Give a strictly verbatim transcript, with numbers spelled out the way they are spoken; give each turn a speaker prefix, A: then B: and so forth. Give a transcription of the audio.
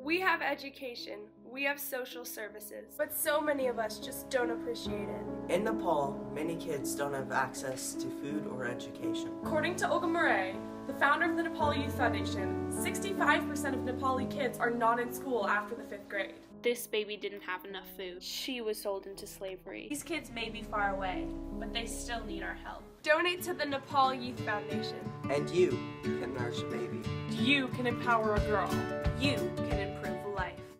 A: We have education, we have social services, but so many of us just don't appreciate it.
B: In Nepal, many kids don't have access to food or education.
C: According to Olga Murray, the founder of the Nepal Youth Foundation, sixty-five percent of Nepali kids are not in school after the fifth grade.
D: This baby didn't have enough food. She was sold into slavery.
C: These kids may be far away, but they still need our help.
A: Donate to the Nepal Youth Foundation.
B: And you can nurse a baby.
C: You can empower a girl. You can improve